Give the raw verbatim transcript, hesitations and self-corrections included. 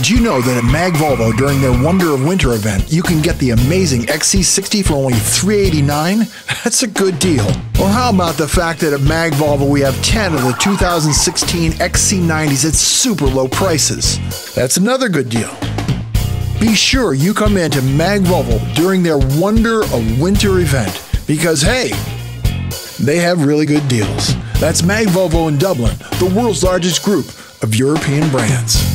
Did you know that at Mag Volvo during their Wonder of Winter event, you can get the amazing X C sixty for only three hundred eighty-nine dollars? That's a good deal. Or how about the fact that at Mag Volvo we have ten of the two thousand sixteen X C nineties at super low prices? That's another good deal. Be sure you come in to Mag Volvo during their Wonder of Winter event because, hey, they have really good deals. That's Mag Volvo in Dublin, the world's largest group of European brands.